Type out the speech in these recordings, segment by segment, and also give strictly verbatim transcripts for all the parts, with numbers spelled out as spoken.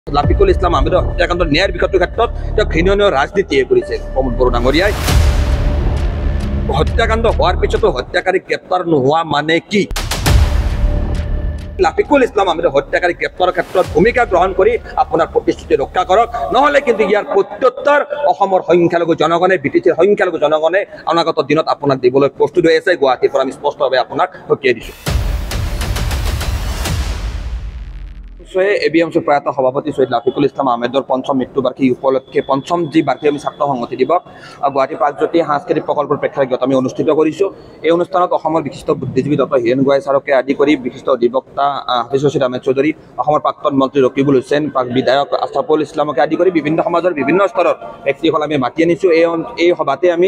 লাফিকুল ইছলাম আহমেদৰ হত্যাকাণ্ডৰ ন্যায়ৰ বিষয়টোৰ ক্ষেত্ৰত তেওঁ ঘৃণনীয় ৰাজনীতিয়ে কৰিছে প্ৰমোদ বড়ো ডাঙৰীয়াই। হত্যাকাণ্ড হোৱাৰ পিছতো হত্যাকাৰী গ্ৰেপ্তাৰ নোহোৱা মানে কি? লাফিকুল ইছলাম আহমেদৰ হত্যাকাৰী গ্ৰেপ্তাৰৰ ক্ষেত্ৰত ভূমিকা গ্ৰহণ কৰি আপোনাৰ প্ৰতিশ্ৰুতি ৰক্ষা কৰক, নহ'লে কিন্তু ইয়াৰ প্ৰত্যুত্তৰ অসমৰ সংখ্যালঘু জনগণে বি টি চিৰ সংখ্যালঘু জনগণে অনাগত দিনত আপোনাক দিবলৈ প্ৰস্তুত হৈ আছে। গুৱাহাটীৰ পৰা আমি স্পষ্টভাৱে আপোনাক সকীয়াই দিছোঁ। এ বি এম চিৰ প্ৰয়াত সভাপতি ছৈয়দ লাফিকুল ইছলাম আহমেদৰ পঞ্চম মৃত্যুবাৰ্ষিকী উপলক্ষে পঞ্চম যি বাৰ্ষিক আমি ছাত্ৰ সংহতি দিৱস গুৱাহাটী প্ৰাগজ্যোতি সাংস্কৃতিক প্ৰকল্পৰ প্ৰেক্ষাগৃহত আমি অনুষ্ঠিত কৰিছোঁ। এই অনুষ্ঠানত অসমৰ বিশিষ্ট বুদ্ধিজীৱী ডক্টৰ হীৰেণ গোহাঁই ছাৰকে আদি কৰি বিশিষ্ট অধিবক্তা হাফিজ ৰছিদ আহমেদ চৌধুৰী, অসমৰ প্ৰাক্তন মন্ত্ৰী ৰকিবুল হুছেইন, বিধায়ক আছফাকুল ইছলামকে আদি কৰি বিভিন্ন সমাজৰ বিভিন্ন স্তৰৰ ব্যক্তিসকল আমি মাতি আনিছোঁ। এই এই সভাতে আমি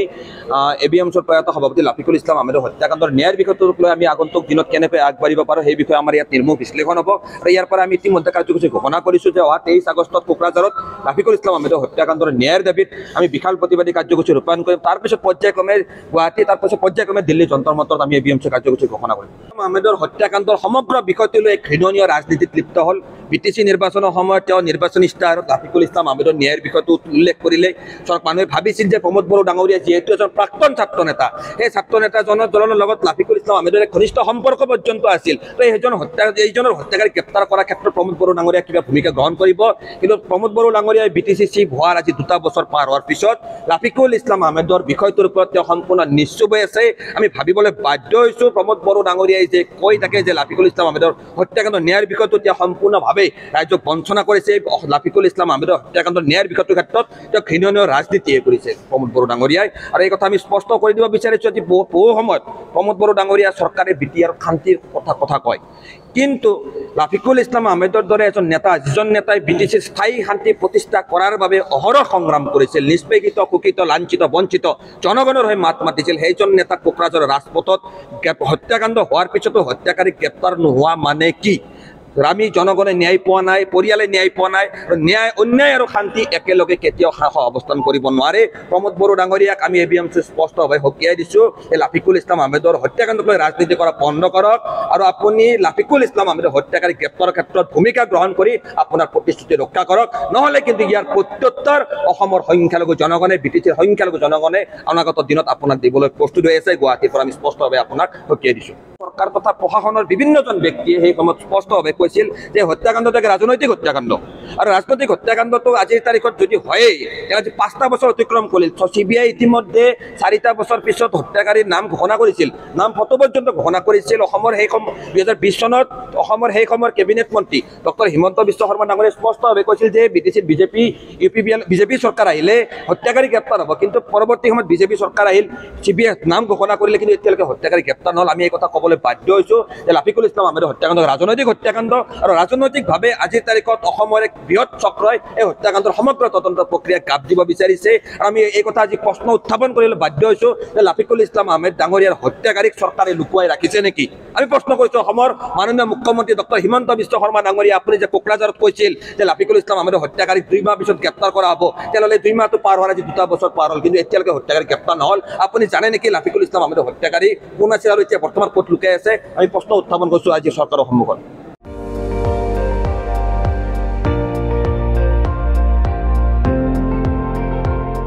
এ বি এম চিৰ প্ৰয়াত সভাপতি লাফিকুল ইছলাম আহমেদৰ হত্যাকাণ্ডৰ ন্যায়ৰ বিষয়টোক লৈ আমি আগন্তুক দিনত কেনেকৈ আগবাঢ়িব পাৰোঁ সেই বিষয়ে আমাৰ ইয়াত নিৰ্মূল বিশ্লেষণ হ'ব। আৰু ইয়াৰ পৰা আমি ইতিমধ্যে কাৰ্যসূচী ঘোষণা কৰিছোঁ যে অহা তেইছ আগষ্টত কোকৰাঝাৰত লাফিকুল ইছলাম আহমেদৰ হত্যাকাণ্ডৰ ন্যায়ৰ দাবীত আমি বিশাল প্ৰতিবাদী কাৰ্যসূচী ৰূপায়ণ কৰিম। তাৰপিছত পৰ্যায়ক্ৰমে গুৱাহাটী, তাৰপিছত পৰ্যায়ক্ৰমে দিল্লী যন্তৰ মন্তৰত আমি এ বি এম চি কাৰ্যসূচী ঘোষণা কৰিম। আহমেদৰ হত্যাকাণ্ডৰ সমগ্ৰ বিষয়টো লৈ ঘৃণনীয় ৰাজনীতিত লিপ্ত হ'ল। বি টি চি নিৰ্বাচনৰ সময়ত তেওঁ নিৰ্বাচনী ইস্তাহাৰত লাফিকুল ইছলাম আহমেদৰ ন্যায়ৰ বিষয়টো উল্লেখ কৰিলে মানুহে ভাবিছিল যে প্ৰমোদ বড়ো ডাঙৰীয়া যিহেতু এজন প্ৰাক্তন ছাত্ৰ নেতা, সেই ছাত্ৰ নেতাজনৰ জনৰ লগত লাফিকুল ইছলাম আহমেদৰ এক ঘনিষ্ঠ সম্পৰ্ক পৰ্যন্ত আছিল। তো এইজন হত্যা এইজনৰ হত্যাকাৰী গ্ৰেপ্তাৰ কৰাৰ ক্ষেত্ৰত প্ৰমোদ বড়ো ডাঙৰীয়া কিবা ভূমিকা গ্ৰহণ কৰিব। কিন্তু প্ৰমোদ বড়ো ডাঙৰীয়াই বি টি চি চিফ হোৱাৰ আজি দুটা বছৰ পাৰ হোৱাৰ পিছত লাফিকুল ইছলাম আহমেদৰ বিষয়টোৰ ওপৰত তেওঁ সম্পূৰ্ণ নিশ্চুপ হৈ আছে। আমি ভাবিবলৈ বাধ্য হৈছোঁ প্ৰমোদ বড়ো ডাঙৰীয়াই যে কৈ থাকে যে লাফিকুল ইছলাম আহমেদৰ হত্যাকাণ্ডৰ ন্যায়ৰ বিষয়টো তেওঁ সম্পূৰ্ণভাৱে ৰাজ্যক বঞ্চনা কৰিছে। লাফিকুল ইছলাম আহমেদৰ হত্যাকাণ্ডৰ ন্যায়ৰ বিষয়টোৰ ক্ষেত্ৰত তেওঁ ঘৃণনীয় ৰাজনীতিয়ে কৰিছে প্ৰমোদ বড়ো ডাঙৰীয়াই। আৰু এই কথা আমি স্পষ্ট কৰি দিব বিচাৰিছোঁ যে বহু বহু সময়ত প্ৰমোদ বড়ো ডাঙৰীয়া চৰকাৰে বি টি আৰ শান্তিৰ কথা কথা কয়, কিন্তু লাফিকুল ইছলাম আহমেদৰ দৰে এজন নেতা, যিজন নেতাই বি টি চিৰ স্থায়ী শান্তি প্ৰতিষ্ঠা কৰাৰ বাবে অহৰহ সংগ্ৰাম কৰিছিল, নিষ্পেষিত, শোষিত, লাঞ্ছিত, বঞ্চিত জনগণৰ হৈ মাত মাতিছিল, সেইজন নেতা কোকৰাঝাৰৰ ৰাজপথত হত্যাকাণ্ড হোৱাৰ পিছতো হত্যাকাৰী গ্ৰেপ্তাৰ নোহোৱা মানে কি? আমি জনগণে ন্যায় পোৱা নাই, পৰিয়ালে ন্যায় পোৱা নাই। আৰু ন্যায়, অন্যায় আৰু শান্তি একেলগে কেতিয়াও সহ অৱস্থান কৰিব নোৱাৰে। প্ৰমোদ বড়ো ডাঙৰীয়াক আমি এ বি এম চি স্পষ্টভাৱে সকীয়াই দিছোঁ যে লাফিকুল ইছলাম আহমেদৰ হত্যাকাণ্ডক লৈ ৰাজনীতি কৰা বন্ধ কৰক, আৰু আপুনি লাফিকুল ইছলাম আহমেদৰ হত্যাকাৰী গ্ৰেপ্তাৰৰ ক্ষেত্ৰত ভূমিকা গ্ৰহণ কৰি আপোনাৰ প্ৰতিশ্ৰুতি ৰক্ষা কৰক, নহ'লে কিন্তু ইয়াৰ প্ৰত্যুত্তৰ অসমৰ সংখ্যালঘু জনগণে বি টি চিৰ সংখ্যালঘু জনগণে অনাগত দিনত আপোনাক দিবলৈ প্ৰস্তুত হৈ আছে। গুৱাহাটীৰ পৰা আমি স্পষ্টভাৱে আপোনাক সকীয়াই দিছোঁ। চৰকাৰ তথা প্ৰশাসনৰ বিভিন্নজন ব্যক্তিয়ে সেই সময়ত স্পষ্টভাৱে কৈছিল যে হত্যাকাণ্ডটো এক ৰাজনৈতিক হত্যাকাণ্ড, আৰু ৰাজনৈতিক হত্যাকাণ্ডটো আজিৰ তাৰিখত যদি হয়েই, তেওঁ আজি পাঁচটা বছৰ অতিক্ৰম কৰিল। চি বি আই ইতিমধ্যে চাৰিটা বছৰ পিছত হত্যাকাৰীৰ নাম ঘোষণা কৰিছিল, নাম ফটো পৰ্যন্ত ঘোষণা কৰিছিল। অসমৰ সেই সময় দুহেজাৰ বিছ চনত অসমৰ সেই সময়ৰ কেবিনেট মন্ত্ৰী ডক্টৰ হিমন্ত বিশ্ব শৰ্মা ডাঙৰীয়াই স্পষ্টভাৱে কৈছিল যে বি টি চিত বিজেপি ইউ পি বিজেপি চৰকাৰ আহিলে হত্যাকাৰী গ্ৰেপ্তাৰ হ'ব। কিন্তু পৰৱৰ্তী সময়ত বিজেপি চৰকাৰ আহিল, চি বি আই নাম ঘোষণা কৰিলে, কিন্তু এতিয়ালৈকে হত্যাকাৰী গ্ৰেপ্তাৰ নহ'ল। আমি এই কথা ক'বলৈ বাধ্য হৈছোঁ যে লাফিকুল ইছলাম আহমেদৰ হত্যাকাণ্ড ৰাজনৈতিক হত্যাকাণ্ড, আৰু ৰাজনৈতিকভাৱে আজিৰ তাৰিখত অসমৰ এক বৃহৎ চক্ৰই এই হত্যাকাণ্ডৰ সমগ্ৰ তদন্ত প্ৰক্ৰিয়াক গাপ দিব বিচাৰিছে। আৰু আমি এই কথা আজি প্ৰশ্ন উত্থাপন কৰিবলৈ বাধ্য হৈছোঁ যে লাফিকুল ইছলাম আহমেদ ডাঙৰীয়াৰ হত্যাকাৰীক চৰকাৰে লুকুৱাই ৰাখিছে নেকি? আমি প্ৰশ্ন কৰিছোঁ অসমৰ মাননীয় মুখ্যমন্ত্ৰী ডক্টৰ হিমন্ত বিশ্ব শৰ্মা ডাঙৰীয়া, আপুনি যে কোকৰাঝাৰত কৈছিল যে লাফিকুল ইছলাম আহমেদৰ হত্যাকাৰীক দুই মাহ পিছত গ্ৰেপ্তাৰ কৰা হ'ব, তেনেহ'লে দুই মাহটো পাৰ হোৱাৰ আজি দুটা বছৰ পাৰ হ'ল, কিন্তু এতিয়ালৈকে হত্যাকাৰী গ্ৰেপ্তাৰ নহ'ল। আপুনি জানে নেকি লাফিকুল ইছলাম আহমেদৰ হত্যাকাৰী কোন আছিল আৰু এতিয়া বৰ্তমান ক'ত লুকাই আছে? আমি প্ৰশ্ন উত্থাপন কৰিছোঁ আজি চৰকাৰৰ সন্মুখত।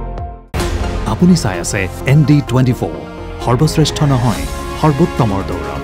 আপুনি চাই আছে এন ডি টুৱেণ্টি ফ'ৰ, সৰ্বশ্ৰেষ্ঠ নহয় সৰ্বোত্তমৰ দৌৰ।